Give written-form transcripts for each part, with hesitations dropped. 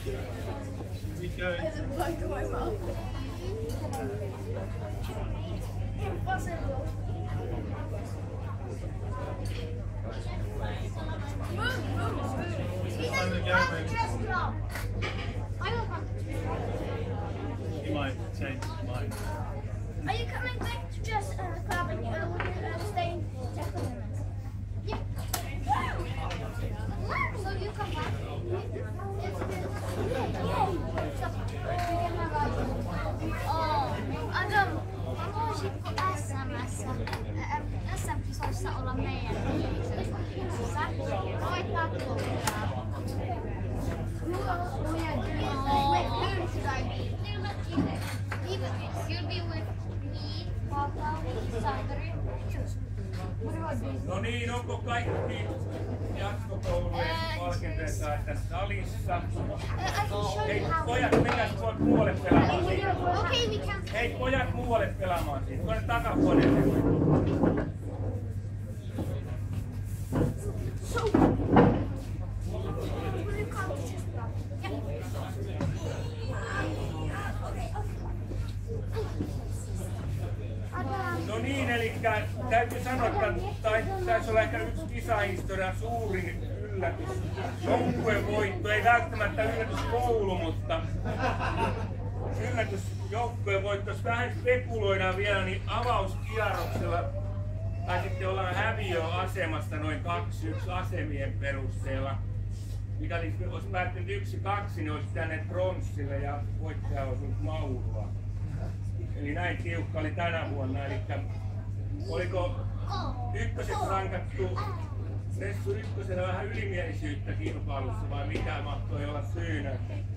He might change his mind. Are you coming back to dress club and you're staying Japanese? Yeah. So you come back? Haluaisitko SM-kisoissa olla meidän tiimissä? Voittaa tuolta. You'll be with me, Papa, Sandri. No niin, onko kaikki jatkokoulujen valkenteessa tässä salissa? Hei pojat, mennään muualle pelaamaan siitä. Hei pojat, muualle pelaamaan siitä. Tuonne takahuoneeseen. No niin, eli täytyy sanoa, että taisi olla ehkä yksi kisahistorian suurin yllätys. Joukkuevoitto, ei välttämättä yllätyskoulu, mutta yllätys joukkuevoitto. Jos vähän spekuloidaan vielä, niin avauskierroksella tai sitten ollaan häviöasemassa noin 2-1 asemien perusteella. Mikä olisi päättynyt 1-2, niin olisi jääneet pronssille ja voittaja olisi ollut Maurua. Eli näin tiukka oli tänä vuonna. Eli oliko ykköset rankattu Ressu ykkösenä vähän ylimielisyyttä kilpailussa vai mikä mahtoi olla syynä?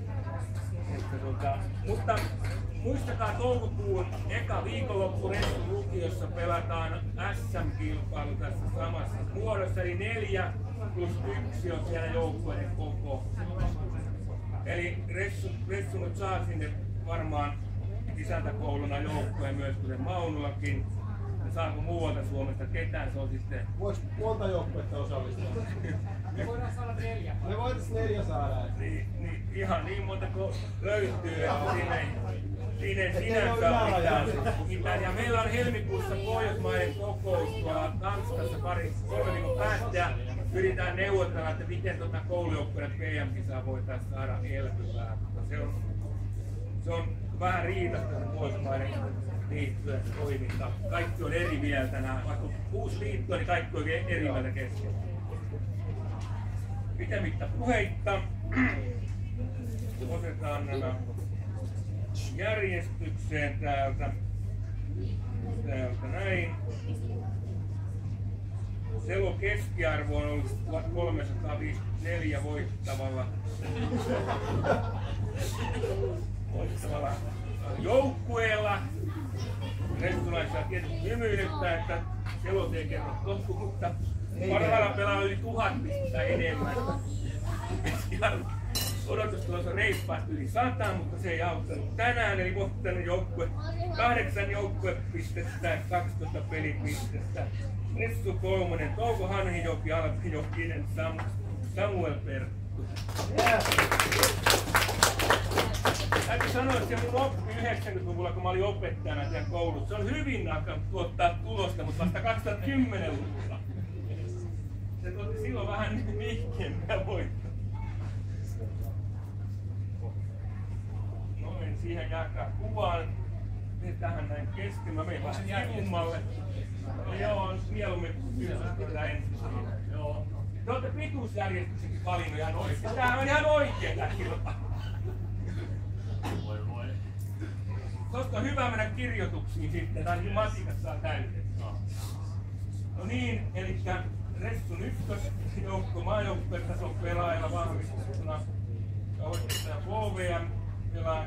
Mutta muistakaa toukokuun eka viikonloppu Ressun lukiossa pelataan SM-kilpailu tässä samassa muodossa. Eli 4+1 on siellä joukkueiden koko. Eli Ressu nyt saa sinne varmaan isäntäkouluna joukkueen myös kuten Maunulakin. Ja saako muualta Suomesta ketään, se on sitten... Voisi monta joukkuetta osallistua. Me voidaan saada 4. Me voitaisiin 4 saada. Niin, ihan niin monta kuin löytyy, että siinä ei sinänsä mitään. Ja meillä on helmikuussa Pohjoismaiden kokous tuolla Tanskassa 3 viikon päästä. Ja pyritään neuvotella, että miten koulujoukkueiden PM-kisaa voitaisiin saada elpyvää. Se on vähän riitasta Pohjoismaiden liittojen toiminta. Kaikki on eri mieltä. Vaikka uusi liitto, niin kaikki on eri mieltä kesken. Pitemmittä puheitta. Otetaan nämä järjestykseen täältä näin. Selo keskiarvo on ollut 1354 voittavalla joukkueella. Restulaisia tietysti hymyilyttää, että Selot ei kerro totuutta. Parhailla pelaa yli 1000 pistettä enemmän. Odotustulos on reippaasti yli 100, mutta se ei auttanut tänään. Eli voittanut joukkue 8 joukkuepistettä ja 12 pelipistettä. Ressu 3, Touko Hanhijoki, Alpi Jokinen, Samuel Perttu. Täytyy sanoa, että se mun oppi 90-luvulla, kun mä olin opettajana siellä koulussa, se on hyvin alkanut tuottaa tulosta, mutta vasta 2010-luvulla. Se tuotti silloin vähän nihkeämpää voittoa. Noin, siihen jääkää kuvaan. Tähän näin kesken. Mä menen vähän sivummalle. Joo, mieluummin kyllä ensin siinä. Joo. Te olette pituusjärjestyksenkin valinnut ihan oikein. Tämähän on ihan oikein tää kilpailu. Tosta on hyvä mennä kirjoituksiin sitten, tai matikat saa täytettyä. No niin, eli Ressun ykkösjoukko maajoukkuetason pelaajilla vahvistettuna. Oikeastaan KVM pelaa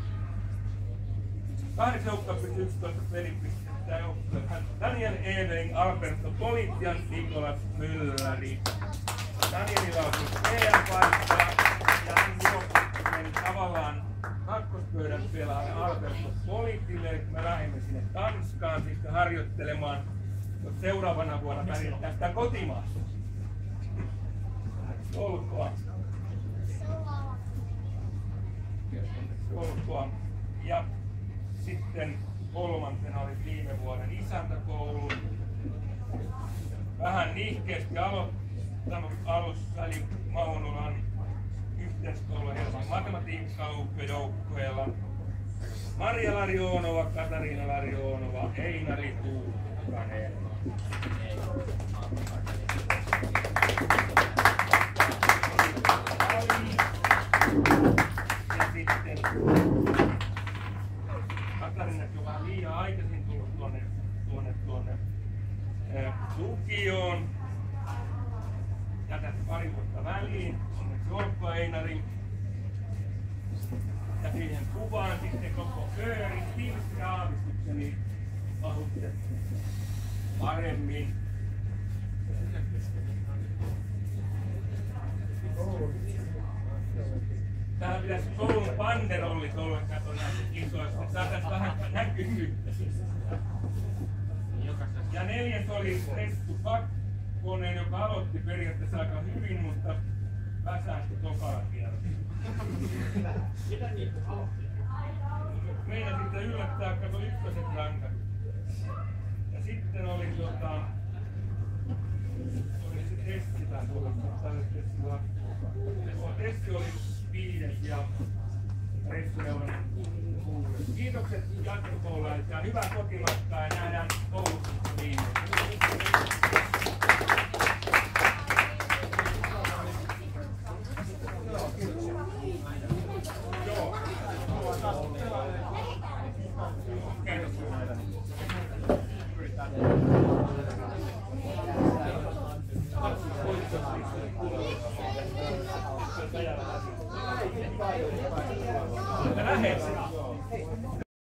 8 joukkuepistettä 11 pelipistettä joukkueet. Daniel Eveling, Alberto Politian, Nikolas Mylläri. Danielilla on siis PM-paikka ja hän tavallaan kakkospöydän pelaaja Alberto Politille. Me lähdemme sinne Tanskaan sitten harjoittelemaan. Seuraavana vuonna pärjätään sitä kotimaassa. Olkoon. polkua. Ja sitten kolmantena oli viime vuoden isäntäkoulun. Vähän nihkeästi aloittanut alussa, eli Maunulan yhteiskoulu Helsingin matematiikka-joukkueella. Marja Larionova, Katariina Larionova, Einari Tuukkanen. Ja sitten Katariinakin on vähän liian aikaisin tullut tuonne lukioon. Jätätte pari vuotta väliin. Onneksi olkoon Einari. Ja siihen kuvaan sitten koko kööri, tiivisti aavistukseni pahutte paremmin. Täällä pitäisi koulun banderollit olla, kato näistä kisoista, että saataisiin vähän näkyvyyttä. Ja neljäs oli Ressu Pakkonen, joka aloitti periaatteessa aika hyvin, mutta väsähti tokalla kierroksella. Meidän sitten yllättää, kato ykköset rankat. Ja sitten oli se Tessi tää tulossa, Tessi oli 5. ja Ressu oli 6. Kiitokset jatkokoululaisille ja hyvää kotimatkaa ja nähdään koulussa viimein. Lähes.